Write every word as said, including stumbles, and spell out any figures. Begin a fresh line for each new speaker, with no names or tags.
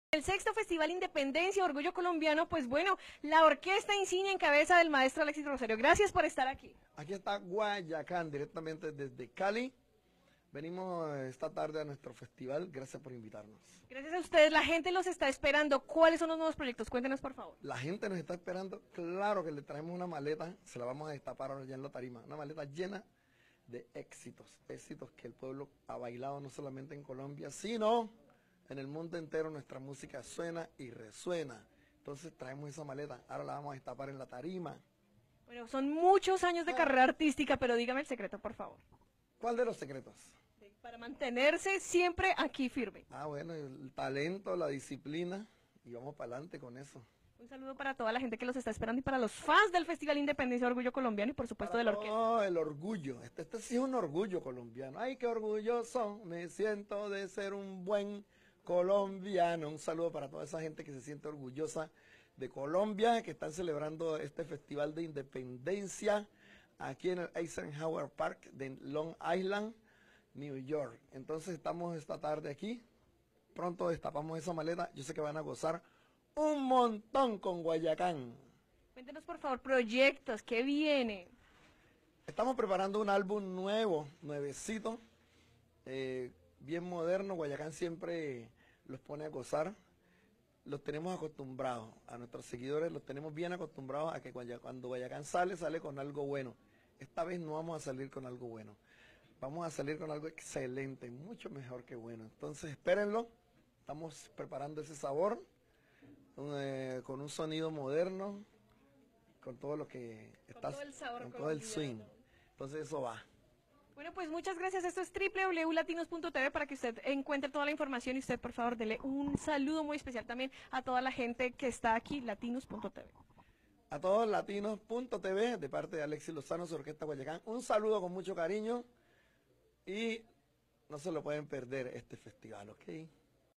El sexto Festival Independencia, Orgullo Colombiano, pues bueno, la orquesta insignia en cabeza del maestro Alexis Rosario. Gracias por estar aquí.
Aquí está Guayacán, directamente desde Cali. Venimos esta tarde a nuestro festival, gracias por invitarnos.
Gracias a ustedes, la gente los está esperando. ¿Cuáles son los nuevos proyectos? Cuéntenos, por favor.
La gente nos está esperando, claro que le traemos una maleta, se la vamos a destapar ahora ya en la tarima, una maleta llena de éxitos, éxitos que el pueblo ha bailado no solamente en Colombia, sino en el mundo entero. Nuestra música suena y resuena. Entonces traemos esa maleta, ahora la vamos a destapar en la tarima.
Bueno, son muchos años de
Ah.
carrera artística, pero dígame el secreto, por favor.
¿Cuál de los secretos?
Sí, para mantenerse siempre aquí firme.
Ah, bueno, el talento, la disciplina, y vamos para adelante con eso.
Un saludo para toda la gente que los está esperando y para los fans del Festival Independencia Orgullo Colombiano y por supuesto de la orquesta.
Oh, el orgullo. Este, este sí es un orgullo colombiano. Ay, qué orgulloso me siento de ser un buen colombiano. Un saludo para toda esa gente que se siente orgullosa de Colombia, que están celebrando este Festival de Independencia aquí en el Eisenhower Park de Long Island, New York. Entonces estamos esta tarde aquí. Pronto destapamos esa maleta. Yo sé que van a gozar un montón con Guayacán.
Cuéntenos por favor proyectos, ¿qué viene?
Estamos preparando un álbum nuevo, nuevecito, eh, bien moderno. Guayacán siempre los pone a gozar. Los tenemos acostumbrados, a nuestros seguidores los tenemos bien acostumbrados a que cuando Guayacán sale, sale con algo bueno. Esta vez no vamos a salir con algo bueno. Vamos a salir con algo excelente, mucho mejor que bueno. Entonces espérenlo. Estamos preparando ese sabor. Eh, con un sonido moderno, con todo lo que está,
con todo el sabor,
con todo el swing. Entonces eso va.
Bueno, pues muchas gracias. Esto es doble u doble u doble u punto latinos punto t v para que usted encuentre toda la información y usted por favor dele un saludo muy especial también a toda la gente que está aquí, latinos punto t v.
A todos latinos punto t v de parte de Alexis Lozano, su orquesta Guayacán. Un saludo con mucho cariño y no se lo pueden perder este festival, ¿ok?